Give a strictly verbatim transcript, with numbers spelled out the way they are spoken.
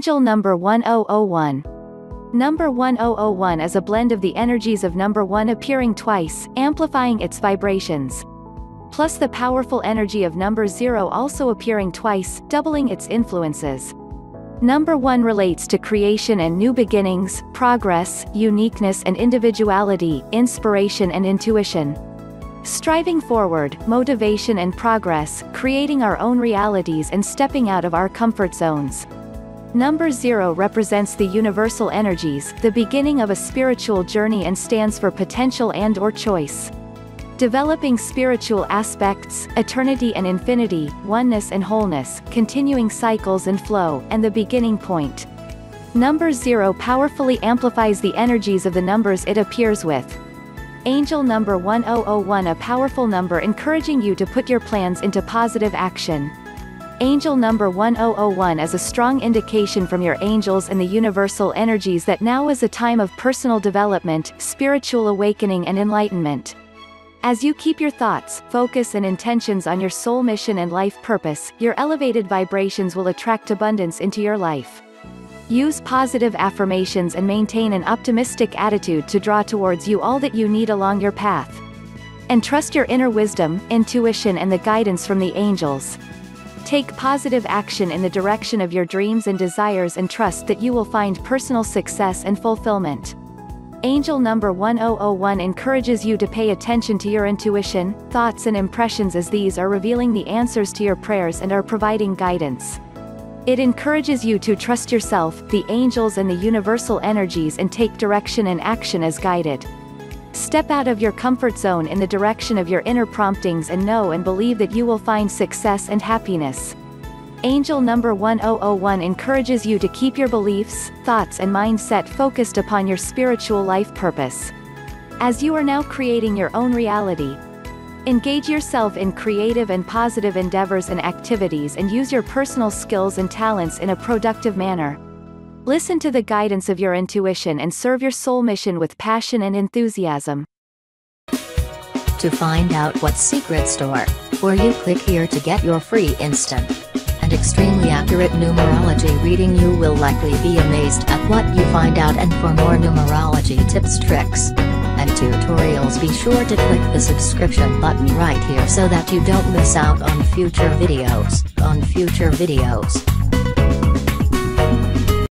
Angel number one thousand one. Number one thousand one is a blend of the energies of number one appearing twice, amplifying its vibrations, plus the powerful energy of number zero also appearing twice, doubling its influences. Number one relates to creation and new beginnings, progress, uniqueness and individuality, inspiration and intuition. Striving forward, motivation and progress, creating our own realities and stepping out of our comfort zones. Number zero represents the universal energies, the beginning of a spiritual journey and stands for potential and or choice. Developing spiritual aspects, eternity and infinity, oneness and wholeness, continuing cycles and flow, and the beginning point. Number zero powerfully amplifies the energies of the numbers it appears with. Angel number one thousand one, a powerful number encouraging you to put your plans into positive action. Angel number one thousand one is a strong indication from your angels and the universal energies that now is a time of personal development, spiritual awakening and enlightenment. As you keep your thoughts, focus and intentions on your soul mission and life purpose, your elevated vibrations will attract abundance into your life. Use positive affirmations and maintain an optimistic attitude to draw towards you all that you need along your path. And trust your inner wisdom, intuition and the guidance from the angels. Take positive action in the direction of your dreams and desires and trust that you will find personal success and fulfillment. Angel number one thousand one encourages you to pay attention to your intuition, thoughts and impressions as these are revealing the answers to your prayers and are providing guidance. It encourages you to trust yourself, the angels and the universal energies and take direction and action as guided. Step out of your comfort zone in the direction of your inner promptings and know and believe that you will find success and happiness. Angel number one thousand one encourages you to keep your beliefs, thoughts and mindset focused upon your spiritual life purpose. As you are now creating your own reality, engage yourself in creative and positive endeavors and activities and use your personal skills and talents in a productive manner. Listen to the guidance of your intuition and serve your soul mission with passion and enthusiasm. To find out what secret store, or you click here to get your free instant and extremely accurate numerology reading. You will likely be amazed at what you find out, and for more numerology tips, tricks, and tutorials, be sure to click the subscription button right here so that you don't miss out on future videos, on future videos.